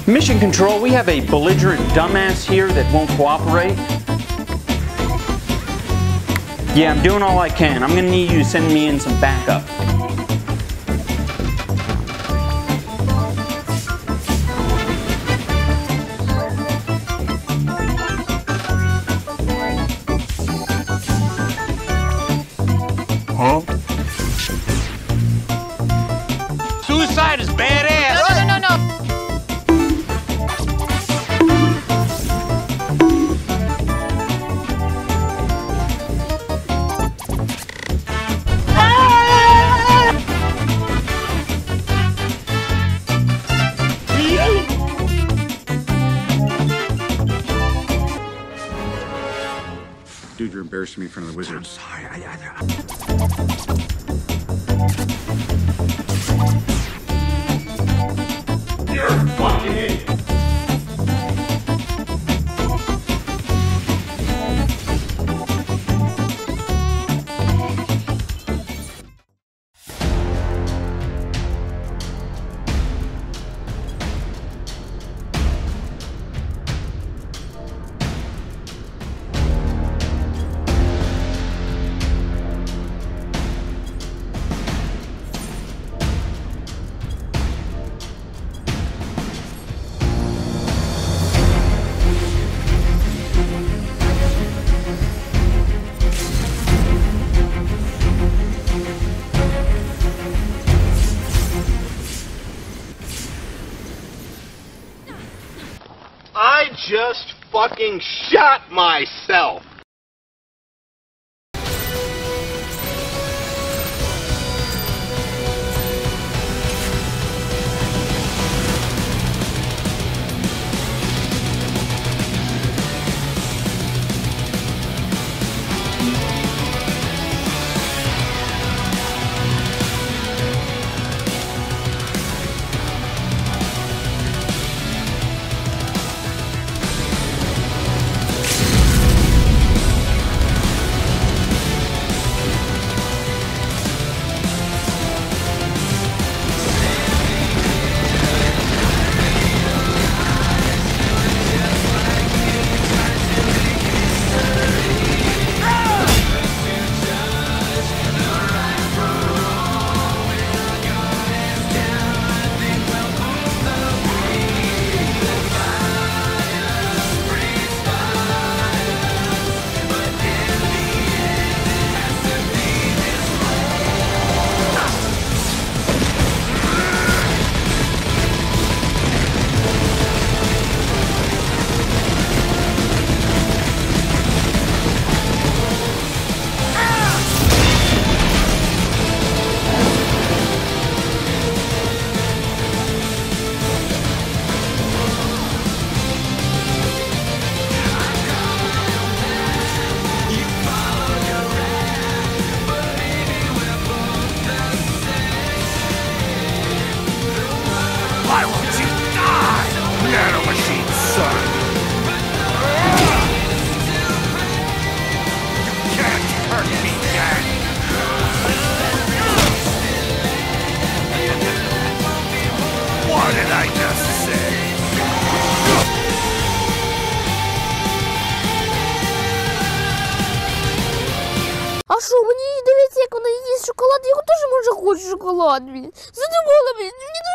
Mission Control, we have a belligerent dumbass here that won't cooperate. Yeah, I'm doing all I can. I'm gonna need you to send me in some backup. Huh? Suicide is badass! No. Dude, you're embarrassing me in front of the wizard. I'm sorry. You're a fucking idiot. I just fucking shot myself! А що, мені дивиться, як вона їсть шоколад, я теж може хочу шоколад, блін. Задумала, блін, мені